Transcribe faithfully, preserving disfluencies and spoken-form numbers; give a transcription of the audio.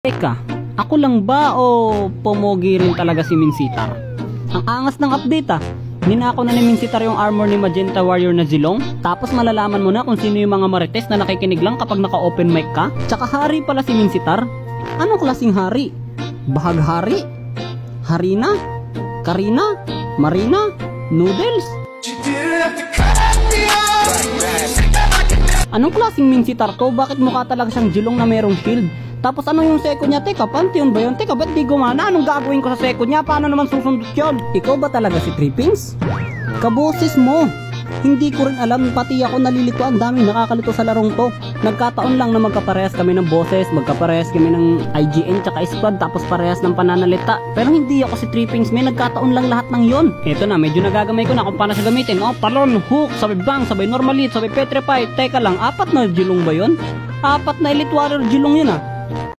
Teka, ako lang ba o pomogi rin talaga si Minsitar? Ang angas ng update ah. Ninako na ni Minsitar yung armor ni Magenta Warrior na Zilong. Tapos malalaman mo na kung sino yung mga marites na nakikinig lang kapag naka-open mic ka. Tsaka hari pala si Minsitar. Anong klaseng hari? Bahaghari? Harina? Karina? Marina? Noodles? Anong klaseng Minsitar to? Bakit mukha talaga siyang Zilong na merong shield? Tapos ano yung second niya? Teka, Pantheon ba yun? Teka, ba't di gumana? Anong gagawin ko sa second niya? Paano naman susundot yun? Ikaw ba talaga si Trippings? Kaboses mo! Hindi ko rin alam, pati ako nalilito. Ang daming nakakalito sa larong to. Nagkataon lang na magkaparehas kami ng boses, magkaparehas kami ng I G N tsaka squad, tapos parehas ng pananalita. Pero hindi ako si Trippings, may nagkataon lang lahat ng yon. Ito na, medyo nagagamay ko na kung paano siya gamitin. Oh, talon, hook, sabay bang, sabay normalit, sabay petrify. Teka lang, apat na Zilong ba yun? Apat na Elite Warrior Zilong yun ah.